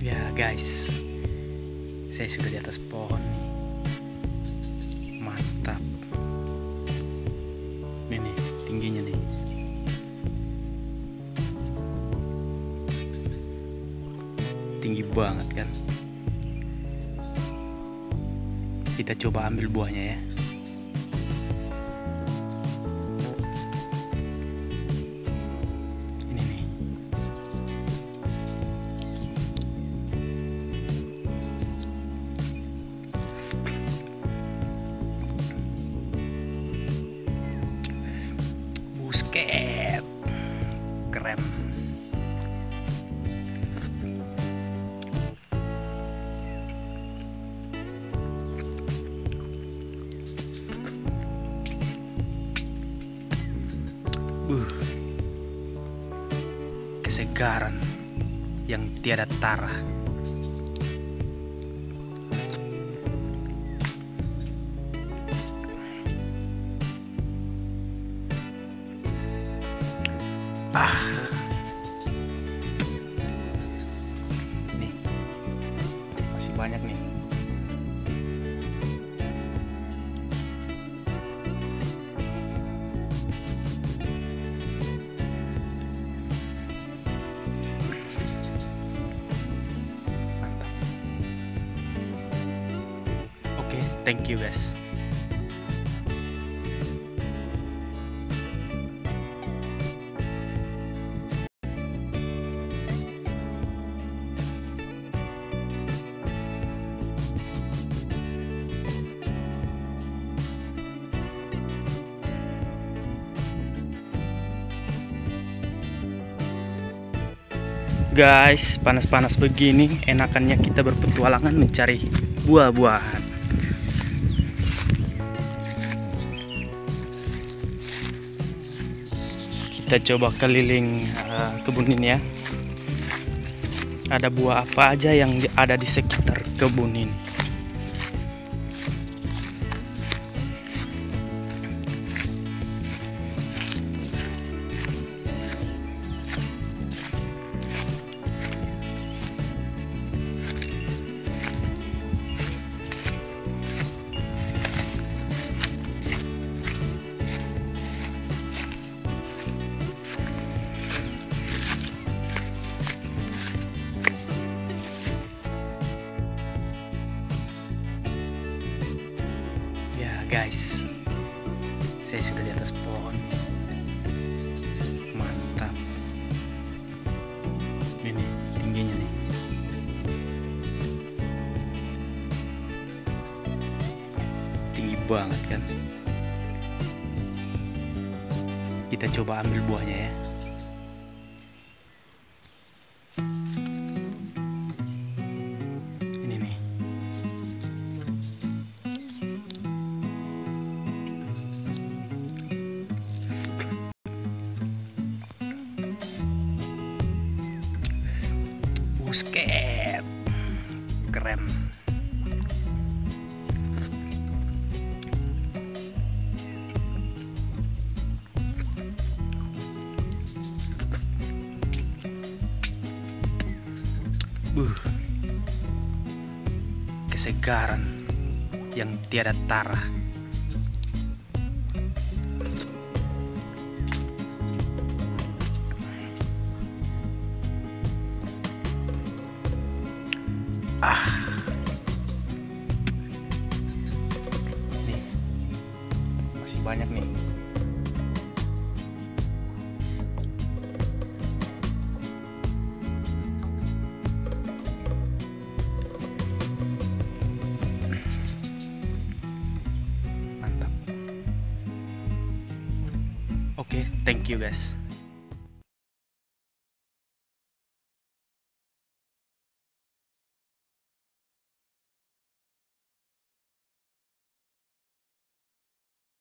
Ya guys, saya sudah di atas pohon nih. Mantap. Ini nih, tingginya nih. Tinggi banget kan. Kita coba ambil buahnya ya. Ini nih. Busket. Keren. Kesegaran yang tiada tara. Nih, masih banyak nih. Thank you guys. Guys, panas-panas begini enakannya kita berpetualangan mencari buah-buahan. Kita coba keliling kebun ini ya. Ada buah apa aja yang ada di sekitar kebun ini. Guys, saya sudah di atas pohon. Mantap. Ini tingginya nih. Tinggi banget kan. Kita coba ambil buahnya ya. Ini nih. Busket. Keren. Kesegaran yang tiada tara. Nih, masih banyak nih. Mantap. Oke, thank you guys.